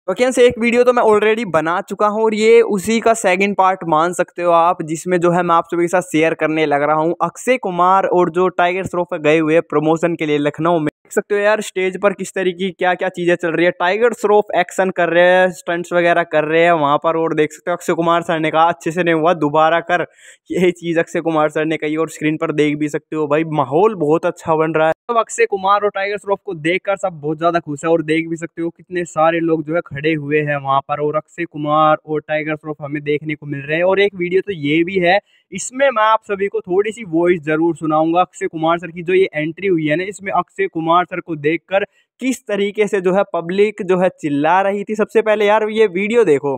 तो क्या से एक वीडियो तो मैं ऑलरेडी बना चुका हूँ और ये उसी का सेकंड पार्ट मान सकते हो आप, जिसमें जो है मैं आप सभी के साथ शेयर करने लग रहा हूँ। अक्षय कुमार और जो टाइगर श्रॉफ गए हुए प्रमोशन के लिए लखनऊ में, देख सकते हो यार स्टेज पर किस तरीके की क्या क्या चीजें चल रही है। टाइगर श्रॉफ एक्शन कर रहे हैं, स्टंट्स वगैरह कर रहे हैं वहां पर, और देख सकते हो अक्षय कुमार सर ने कहा अच्छे से नहीं हुआ दोबारा कर, यही चीज अक्षय कुमार सर ने कही और स्क्रीन पर देख भी सकते हो भाई माहौल बहुत अच्छा बन रहा है। अब अक्षय कुमार और टाइगर श्रॉफ को देखकर सब बहुत ज्यादा खुश है और देख भी सकते हो कितने सारे लोग जो है खड़े हुए हैं वहां पर, और अक्षय कुमार और टाइगर श्रॉफ हमें देखने को मिल रहे हैं। और एक वीडियो तो ये भी है, इसमें मैं आप सभी को थोड़ी सी वॉइस जरूर सुनाऊंगा अक्षय कुमार सर की। जो ये एंट्री हुई है ना, इसमें अक्षय कुमार सर को देखकर किस तरीके से जो है पब्लिक जो है चिल्ला रही थी। सबसे पहले यार ये वीडियो देखो।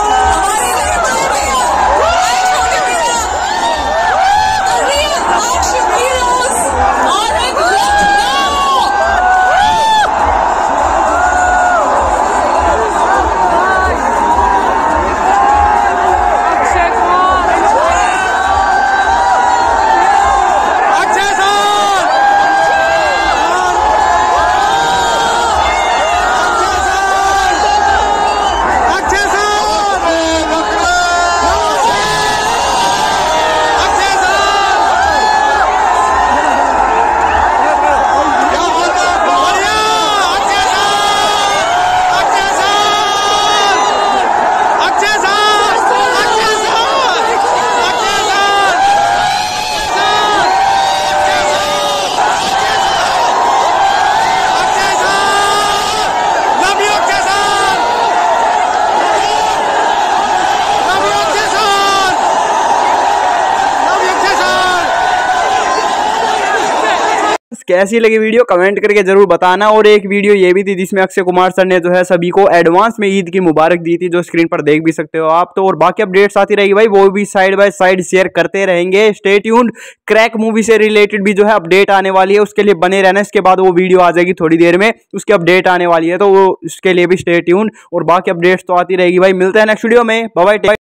कैसी लगी वीडियो कमेंट करके जरूर बताना। और एक वीडियो ये भी थी जिसमें अक्षय कुमार सर ने जो है सभी को एडवांस में ईद की मुबारक दी थी, जो स्क्रीन पर देख भी सकते हो आप। तो और बाकी अपडेट्स आती रहेगी भाई, वो भी साइड बाय साइड शेयर करते रहेंगे। स्टे ट्यून्ड, क्रैक मूवी से रिलेटेड भी जो है अपडेट आने वाली है, उसके लिए बने रहना। इसके बाद वो वीडियो आ जाएगी थोड़ी देर में, उसकी अपडेट आने वाली है, तो वो उसके लिए भी स्टे ट्यून्ड। और बाकी अपडेट्स तो आती रहेगी भाई। मिलते हैं नेक्स्ट वीडियो में, बाय बाय।